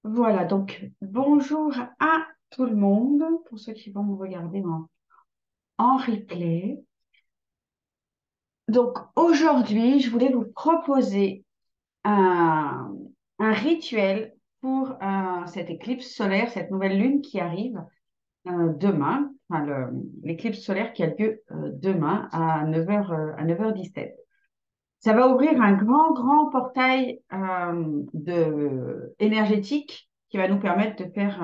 Voilà, donc bonjour à tout le monde, pour ceux qui vont me regarder en replay. Donc aujourd'hui, je voulais vous proposer un, un rituel pour cette éclipse solaire, cette nouvelle lune qui arrive demain, enfin l'éclipse solaire qui a lieu demain à 9h, à 9h17. Ça va ouvrir un grand portail énergétique qui va nous permettre de faire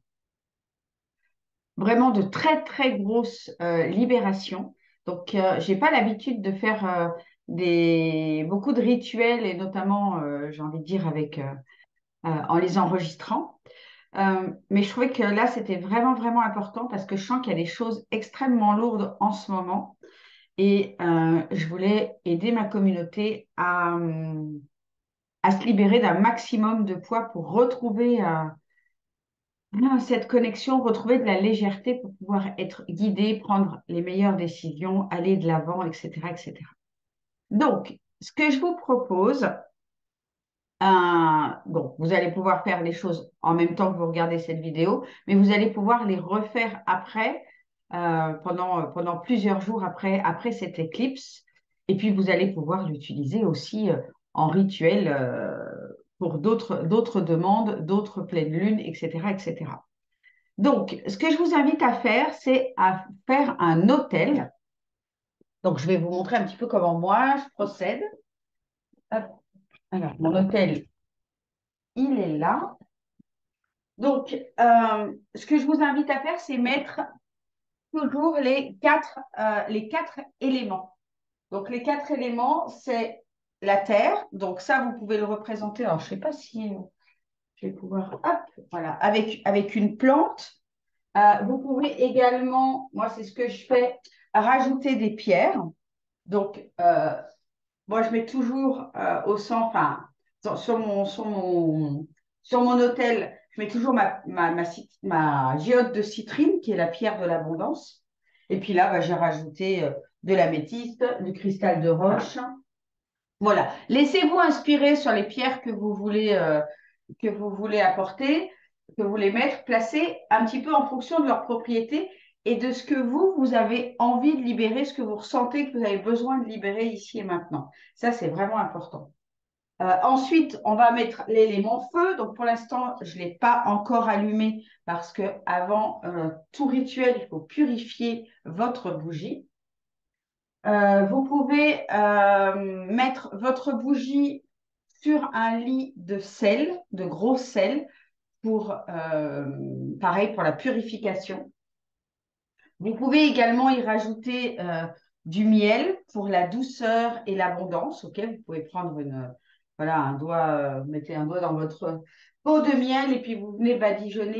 vraiment de très grosses libérations. Donc, j'ai pas l'habitude de faire beaucoup de rituels et notamment, j'ai envie de dire, en les enregistrant. Mais je trouvais que là, c'était vraiment important parce que je sens qu'il y a des choses extrêmement lourdes en ce moment et je voulais aider ma communauté à se libérer d'un maximum de poids pour retrouver cette connexion, retrouver de la légèreté pour pouvoir être guidé, prendre les meilleures décisions, aller de l'avant, etc., etc. Donc, ce que je vous propose, bon, vous allez pouvoir faire les choses en même temps que vous regardez cette vidéo, mais vous allez pouvoir les refaire après, pendant plusieurs jours après cette éclipse. Et puis, vous allez pouvoir l'utiliser aussi en rituel pour d'autres demandes, d'autres pleines lunes, etc., etc. Donc, ce que je vous invite à faire, c'est à faire un hôtel. Donc, je vais vous montrer un petit peu comment moi je procède. Hop. Alors, mon hôtel, il est là. Donc, ce que je vous invite à faire, c'est mettre toujours les quatre éléments. Donc, les quatre éléments, c'est la terre. Donc, ça, vous pouvez le représenter. Alors, je ne sais pas si je vais pouvoir. Hop, voilà, avec une plante. Vous pouvez également, moi, c'est ce que je fais, rajouter des pierres. Donc, moi, je mets toujours au centre, enfin, sur mon hôtel, je mets toujours ma géode de citrine, qui est la pierre de l'abondance. Et puis là, bah, j'ai rajouté de l'améthyste, du cristal de roche. Voilà. Laissez-vous inspirer sur les pierres que vous voulez apporter, que vous voulez mettre, placer un petit peu en fonction de leurs propriétés et de ce que vous avez envie de libérer, ce que vous ressentez que vous avez besoin de libérer ici et maintenant. Ça, c'est vraiment important. Ensuite, on va mettre l'élément feu. Donc, pour l'instant, je ne l'ai pas encore allumé parce que avant tout rituel, il faut purifier votre bougie. Vous pouvez mettre votre bougie sur un lit de sel, de gros sel, pareil, pour la purification. Vous pouvez également y rajouter du miel pour la douceur et l'abondance. Ok, vous pouvez prendre voilà, vous mettez un doigt dans votre pot de miel et puis vous venez badigeonner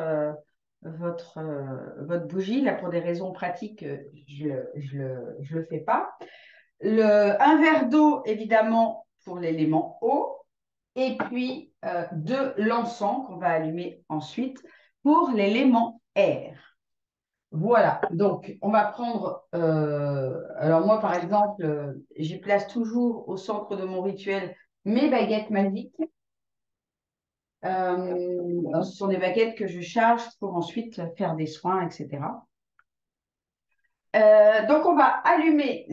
votre bougie. Là, pour des raisons pratiques, je le fais pas. Un verre d'eau, évidemment, pour l'élément eau. Et puis de l'encens qu'on va allumer ensuite pour l'élément air. Voilà, donc on va prendre, alors moi par exemple, j'y place toujours au centre de mon rituel mes baguettes magiques. Ce sont des baguettes que je charge pour ensuite faire des soins, etc. Donc on va allumer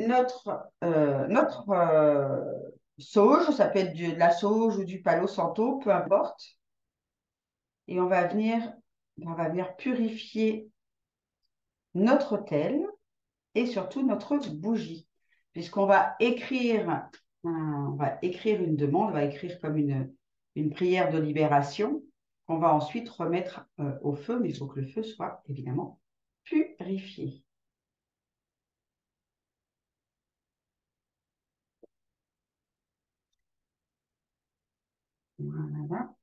notre sauge, ça peut être de la sauge ou du palo santo, peu importe. Et on va venir purifier notre autel et surtout notre bougie, puisqu'on va écrire une demande, on va écrire comme une prière de libération qu'on va ensuite remettre au feu, mais il faut que le feu soit évidemment purifié. Voilà.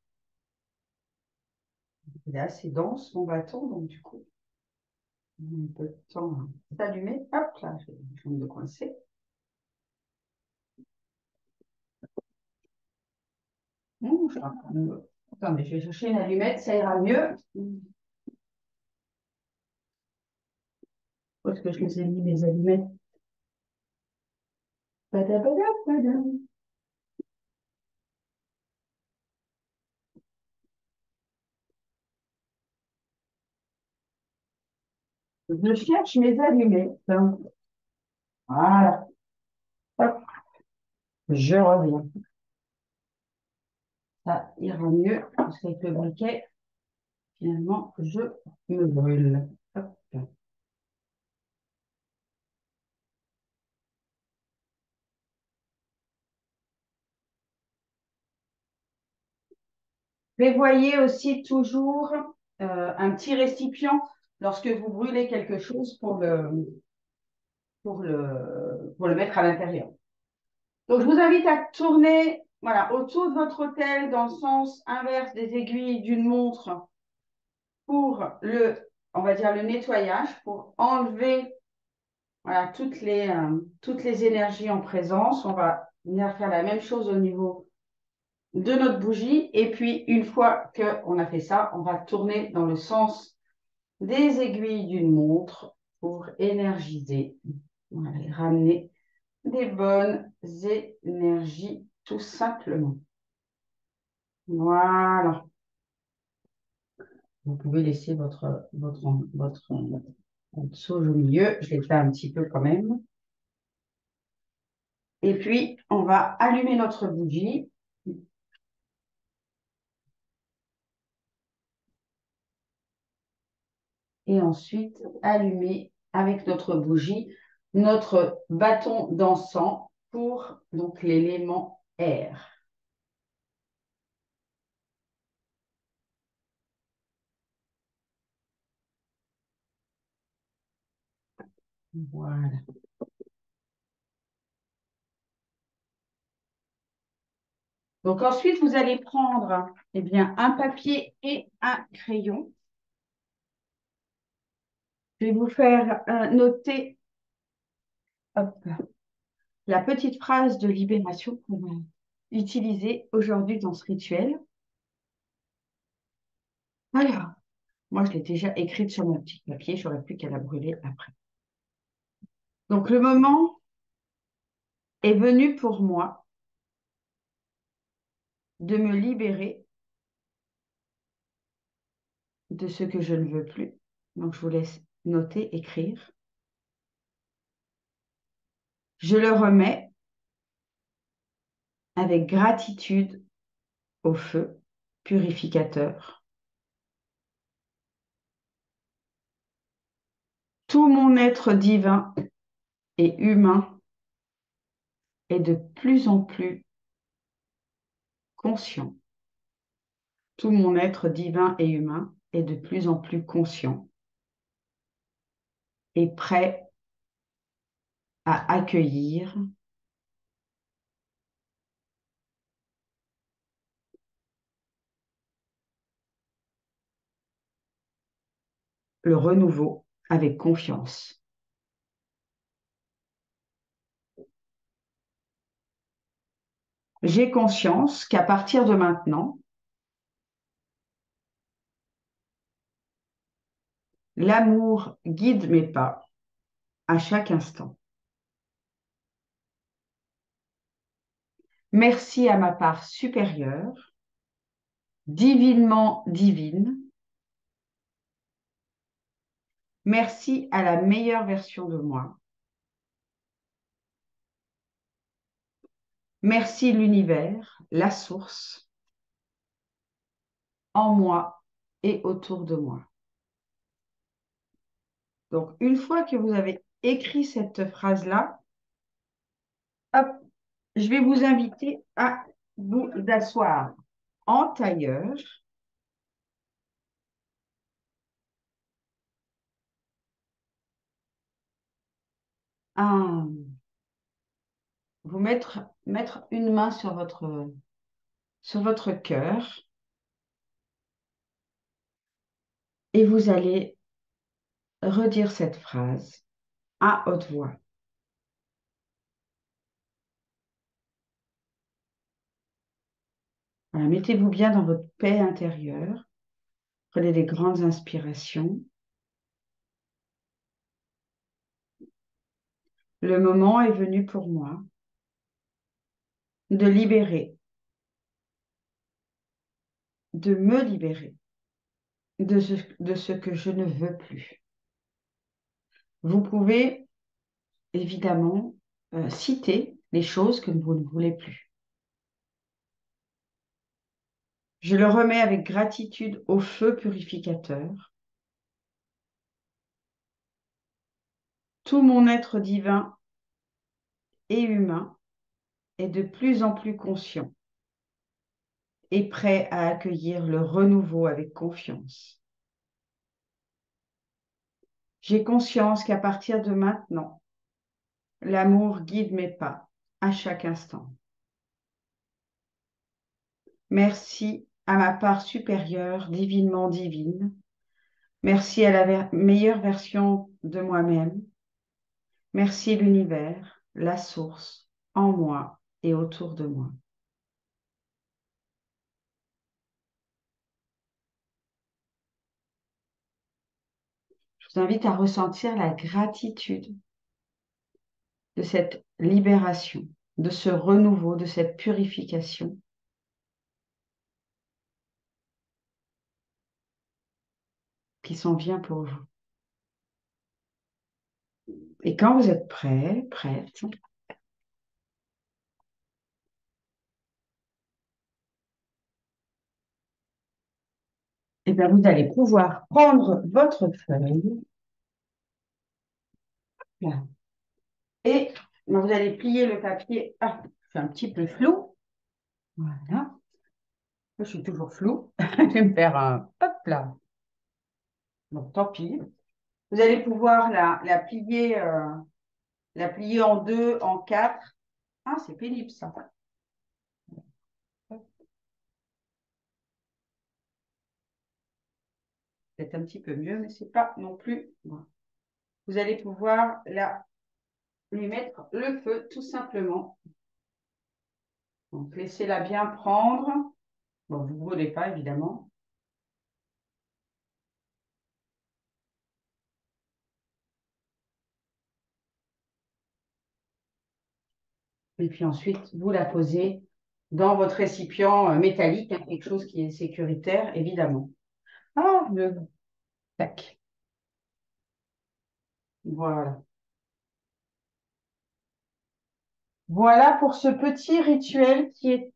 Il est assez dense mon bâton, donc du coup, on a un peu de temps à s'allumer. Hop là, je vais me coincer. Je suis en train de- Attendez, je vais chercher une allumette, ça ira mieux. Où est-ce que je les ai mis, les allumettes? Padabada. Je cherche mes allumettes. Voilà. Hop, je reviens. Ça ira mieux parce qu'avec le briquet, finalement, je me brûle. Hop. Prévoyez aussi toujours un petit récipient lorsque vous brûlez quelque chose pour le mettre à l'intérieur. Donc, je vous invite à tourner voilà, autour de votre hôtel dans le sens inverse des aiguilles d'une montre pour on va dire, le nettoyage, pour enlever voilà, toutes les énergies en présence. On va venir faire la même chose au niveau de notre bougie. Et puis, une fois qu'on a fait ça, on va tourner dans le sens des aiguilles d'une montre pour énergiser, voilà, et ramener des bonnes énergies, tout simplement. Voilà. Vous pouvez laisser votre sauge au milieu. Je l'ai fait un petit peu quand même. Et puis, on va allumer notre bougie. Et ensuite, allumer avec notre bougie notre bâton d'encens pour donc l'élément air. Voilà. Donc ensuite, vous allez prendre eh bien, un papier et un crayon. Je vais vous faire noter hop, la petite phrase de libération qu'on va utiliser aujourd'hui dans ce rituel. Voilà. Moi, je l'ai déjà écrite sur mon petit papier, j'aurais plus qu'à la brûler après. Donc, le moment est venu pour moi de me libérer de ce que je ne veux plus. Donc, je vous laisse noter, écrire. Je le remets avec gratitude au feu purificateur. Tout mon être divin et humain est de plus en plus conscient. Tout mon être divin et humain est de plus en plus conscient et prêt à accueillir le renouveau avec confiance. J'ai conscience qu'à partir de maintenant, l'amour guide mes pas à chaque instant. Merci à ma part supérieure, divinement divine. Merci à la meilleure version de moi. Merci l'univers, la source, en moi et autour de moi. Donc, une fois que vous avez écrit cette phrase-là, hop, je vais vous inviter à vous asseoir en tailleur. À vous mettre une main sur votre cœur et vous allez redire cette phrase à haute voix. Voilà, mettez-vous bien dans votre paix intérieure. Prenez des grandes inspirations. Le moment est venu pour moi de libérer, de me libérer de ce que je ne veux plus. Vous pouvez évidemment citer les choses que vous ne voulez plus. Je le remets avec gratitude au feu purificateur. Tout mon être divin et humain est de plus en plus conscient et prêt à accueillir le renouveau avec confiance. J'ai conscience qu'à partir de maintenant, l'amour guide mes pas à chaque instant. Merci à ma part supérieure, divinement divine. Merci à la meilleure version de moi-même. Merci l'univers, la source, en moi et autour de moi. Je vous invite à ressentir la gratitude de cette libération, de ce renouveau, de cette purification qui s'en vient pour vous. Et quand vous êtes prêt, prête, eh bien, vous allez pouvoir prendre votre feuille là, et vous allez plier le papier. Ah, c'est un petit peu flou. Voilà. Je suis toujours flou. Je vais me faire un hop là. Donc, tant pis. Vous allez pouvoir la plier en deux, en quatre. Ah, c'est pénible ça. Peut-être un petit peu mieux, mais c'est pas non plus. Bon. Vous allez pouvoir lui mettre le feu tout simplement. Donc, laissez-la bien prendre. Bon, vous ne brûlez pas, évidemment. Et puis ensuite, vous la posez dans votre récipient métallique, hein, quelque chose qui est sécuritaire, évidemment. Ah, tac. Voilà. Voilà pour ce petit rituel qui est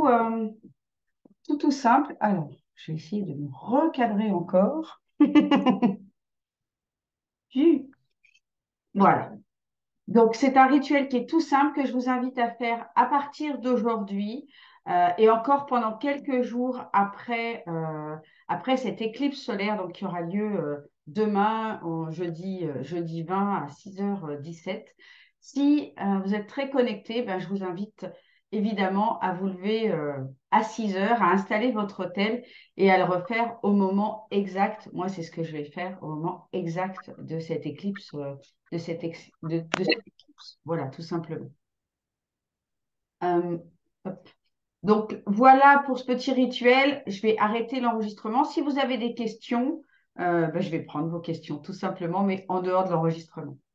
tout simple. Alors, je vais essayer de me recadrer encore. Voilà. Donc, c'est un rituel qui est tout simple que je vous invite à faire à partir d'aujourd'hui et encore pendant quelques jours après cette éclipse solaire donc, qui aura lieu demain, jeudi 20 à 6h17. Si vous êtes très connecté, ben, je vous invite évidemment à vous lever à 6 heures, à installer votre hôtel et à le refaire au moment exact. Moi, c'est ce que je vais faire au moment exact de cette éclipse de cette éclipse. Voilà, tout simplement. Euh, hop. Donc, voilà pour ce petit rituel. Je vais arrêter l'enregistrement. Si vous avez des questions, ben, je vais prendre vos questions, tout simplement, mais en dehors de l'enregistrement.